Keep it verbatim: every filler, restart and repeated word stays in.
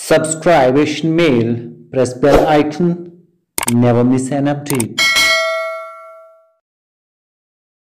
Subscribe Asian Mail, press bell icon, never miss an update.